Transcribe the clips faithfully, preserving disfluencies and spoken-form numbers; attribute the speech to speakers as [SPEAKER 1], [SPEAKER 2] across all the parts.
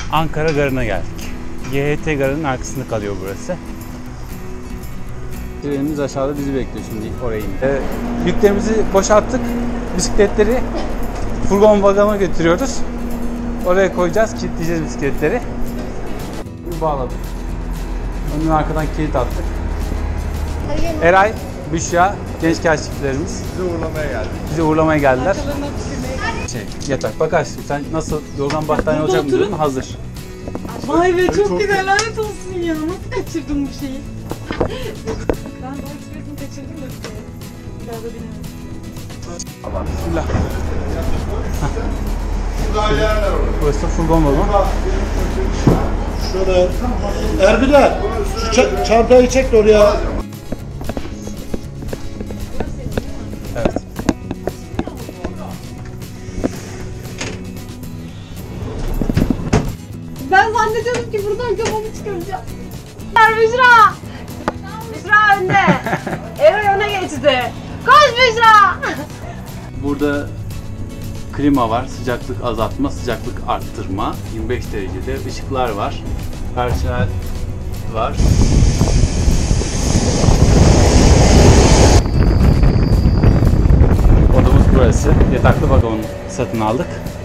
[SPEAKER 1] Ankara Garı'na geldik. Y H T Garı'nın arkasında kalıyor burası. Trenimiz aşağıda bizi bekliyor, şimdi oraya indi. Ee, yüklerimizi boşalttık. Bisikletleri furgon vagona götürüyoruz. Oraya koyacağız, kilitleyeceğiz bisikletleri. Bağladık. Önün arkadan kilit attık. Eray, Büşra, genç çiftlerimiz
[SPEAKER 2] Bizi uğurlamaya geldik.
[SPEAKER 1] Bizi uğurlamaya geldiler. Şey, yatak. Bak aşkım, sen nasıl yorgan battaniye olacak mı diyordun? Hazır.
[SPEAKER 3] Vay be, çok, çok güzel, lanet olsun ya. Nasıl kaçırdın bu şeyi? Ben bu ekspresini kaçırdım da bir kere. Bir daha da bilemedim.
[SPEAKER 1] Allah bismillah. Burası furgon vagon.
[SPEAKER 2] Şurada Erbiler, şu ça- çantayı çek de oraya.
[SPEAKER 1] Evet.
[SPEAKER 3] Ben zannediyorum ki buradan kafamı çıkaracağım. Ver Büşra! Büşra önde! Eray öne geçti. Koş Büşra!
[SPEAKER 1] Burada klima var, sıcaklık azaltma, sıcaklık arttırma, yirmi beş derecede, ışıklar var, personel var. Odamız burası. Yataklı vagon satın aldık.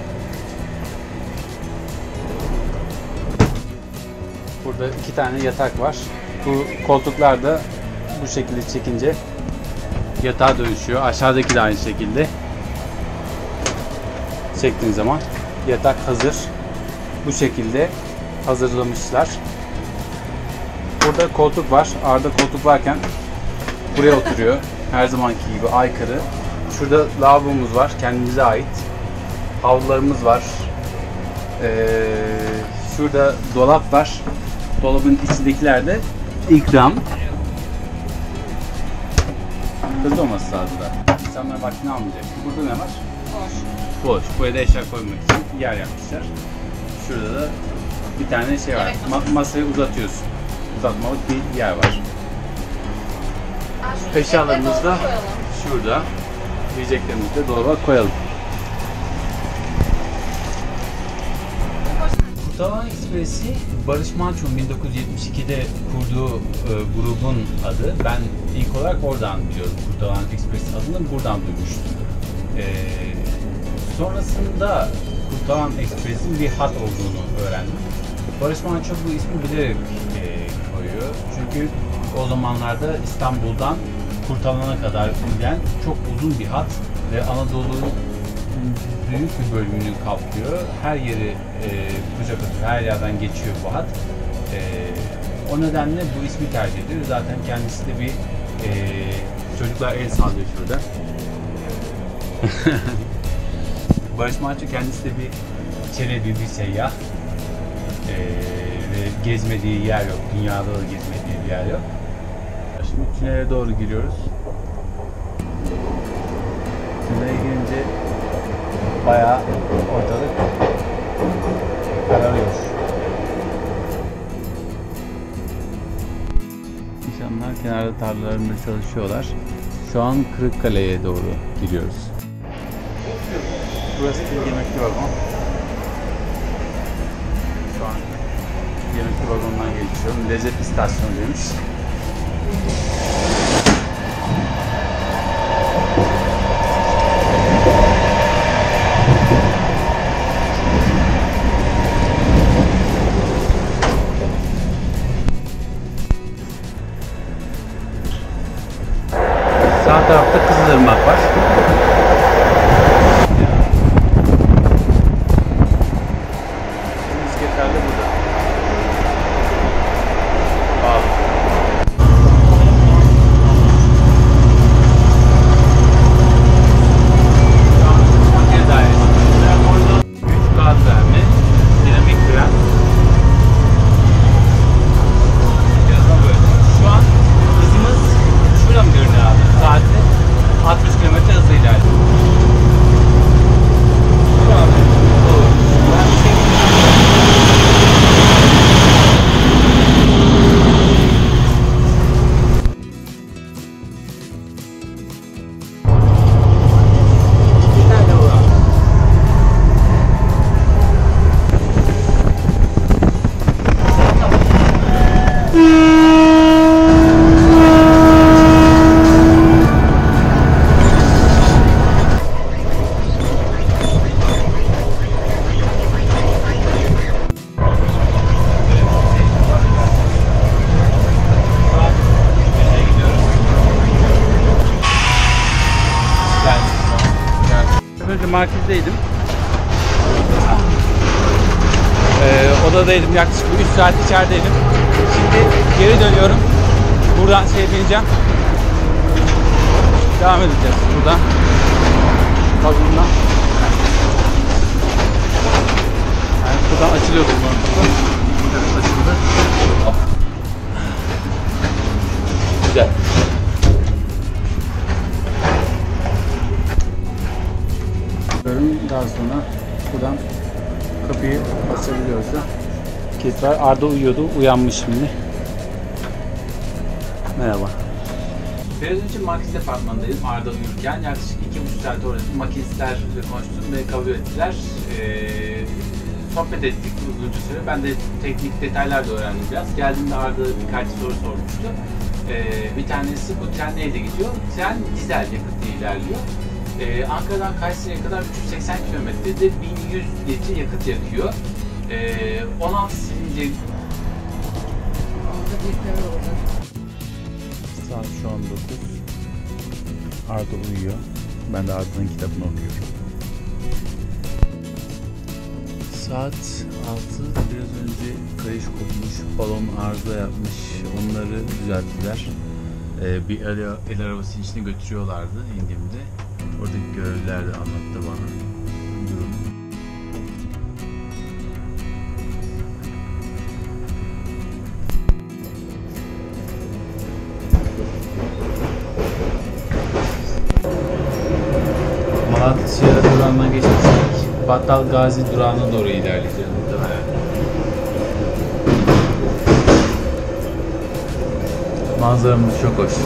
[SPEAKER 1] Burada iki tane yatak var. Bu koltuklar da bu şekilde çekince yatağa dönüşüyor. Aşağıdaki de aynı şekilde. Çektiğin zaman yatak hazır. Bu şekilde hazırlamışlar. Burada koltuk var. Arada koltuk varken buraya oturuyor. Her zamanki gibi aykırı. Şurada lavabomuz var. Kendimize ait. Havlularımız var. Ee, şurada dolap var. Dolabın içindekiler de ikram. Hızlı olması lazım da. İnsanlar vaktini almayacak. Burada ne var? Boş. Boş. Buraya da eşya koymak için yer yapmışlar. Şurada da bir tane şey var. Ma- masayı uzatıyorsun. Uzatmalık bir yer var. Eşyalarımız da şurada. Yiyeceklerimizi de dolaba koyalım. Kurtalan Ekspresi, Barış Manço'nun bin dokuz yüz yetmiş ikide kurduğu e, grubun adı. Ben ilk olarak oradan biliyorum. Kurtalan Ekspresi adını buradan duymuştum. E, sonrasında Kurtalan Ekspresi'nin bir hat olduğunu öğrendim. Barış Manço bu ismi bilerek e, koyuyor. Çünkü o zamanlarda İstanbul'dan Kurtalan'a kadar giden çok uzun bir hat ve Anadolu'nun büyük bir bölümünü kaplıyor. Her yeri e, kucak atıyor, her yerden geçiyor bu hat. E, o nedenle bu ismi tercih ediyor. Zaten kendisi de bir e, çocuklar el sallıyor şurada. Barış Manço kendisi de bir çelebi, bir seyyah. E, ve gezmediği yer yok, dünyada da gezmediği bir yer yok. Şimdi tünele doğru giriyoruz. Tünele girince bayağı ortalık kararıyor. İnsanlar kenarda tarlalarında çalışıyorlar. Şu an Kırıkkale'ye doğru gidiyoruz. Burası bir yemekli vagon. Şu an yemekli vagondan geçiyorum. Lezzet istasyonu demiş. Sağ tarafta Kızılırmak var. Bisikletler de burada. Bağlı. Şu an Fakir Dairesi. Orada güç gaz verme, dinamik fren. Birazdan böyle. Şu an hızımız şurada mı görünüyor abi? Saatte altmış kilometre hızla ilerliyor. merkezdeydim. Ee, odadaydım, yaklaşık üç saat içerideydim. Şimdi geri dönüyorum. Buradan şey bineceğim. Devam edeceğiz buradan. Vagondan. Yani buradan açılıyor bu. Evet, açıldı. Güzel. Daha sonra buradan kapıyı açabiliyoruz da. Kilit var. Arda uyuyordu. Uyanmış şimdi. Merhaba. Biraz önce market departmanındaydım Arda uyurken. Yaklaşık iki buçuk saat orada makinistlerle konuştum ve kabul ettiler. Ee, sohbet ettik uzunca süre. Ben de teknik detaylar da öğrendim biraz. Geldiğimde Arda birkaç soru sormuştu. Ee, bir tanesi bu tren neyle gidiyor? Tren dizel yakıtla ilerliyor. Ee, Ankara'dan Kayseri'ye kadar üç yüz seksen kilometrede bin yüz litre yakıt yakıyor. Ee, on altı silindir. Saat şu an dokuz. Arda uyuyor. Ben de Arda'nın kitabını okuyorum. Saat altı. Biraz önce kayış kopmuş, balon arıza yapmış. Onları düzelttiler. Ee, bir el, el arabası içine götürüyorlardı indiğimde. Oradaki görevliler de anlattı bana durumu. Malatya durağından geçmiştik. Battal Gazi durağına doğru ilerleyeceğiz muhtemelen. Manzaramız çok hoş.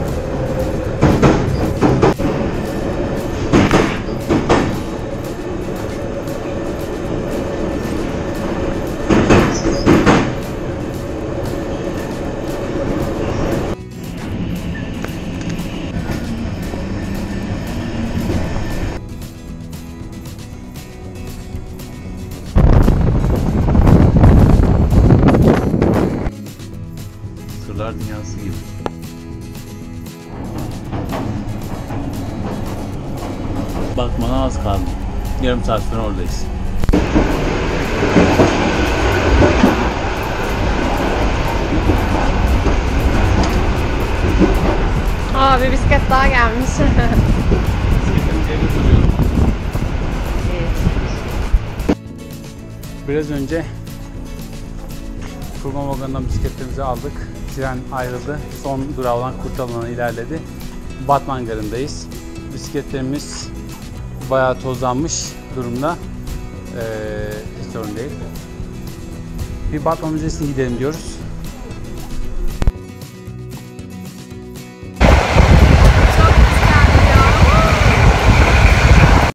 [SPEAKER 1] Sırlar dünyası gibi. Batman'a az kaldı. Yarım saat sonra oradayız.
[SPEAKER 3] Aa, bir bisiklet daha gelmiş.
[SPEAKER 1] Biraz önce kurma vagonundan bisikletlerimizi aldık. Tren ayrıldı. Son durağı olan Kurtalan'a ilerledi. Batman garındayız. Bisikletlerimiz bayağı tozlanmış durumda. Ee, hiç sorun değil. Bir Batman Müzesi'ne gidelim diyoruz.